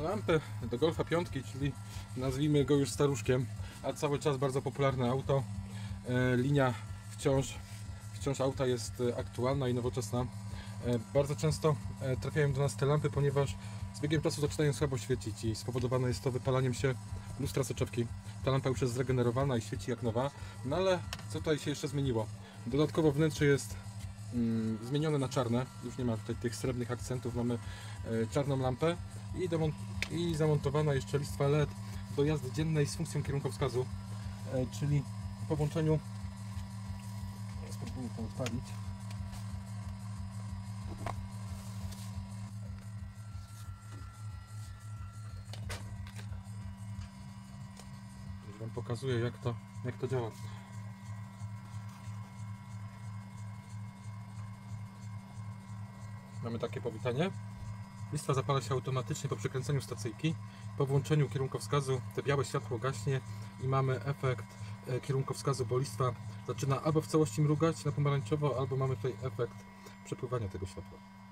lampę do Golfa 5, czyli nazwijmy go już staruszkiem, a cały czas bardzo popularne auto. Linia wciąż auta jest aktualna i nowoczesna. Bardzo często trafiają do nas te lampy, ponieważ z biegiem czasu zaczynają słabo świecić i spowodowane jest to wypalaniem się lustra soczewki. Ta lampa już jest zregenerowana i świeci jak nowa, no ale co tutaj się jeszcze zmieniło? Dodatkowo wnętrze jest zmienione na czarne, już nie ma tutaj tych srebrnych akcentów, mamy czarną lampę i zamontowana jeszcze listwa LED do jazdy dziennej z funkcją kierunkowskazu, czyli po włączeniu, spróbuję to odpalić. Już Wam pokazuję jak to działa. Mamy takie powitanie. Listwa zapala się automatycznie po przekręceniu stacyjki. Po włączeniu kierunkowskazu te białe światło gaśnie i mamy efekt kierunkowskazu, bo listwa zaczyna albo w całości mrugać na pomarańczowo, albo mamy tutaj efekt przepływania tego światła.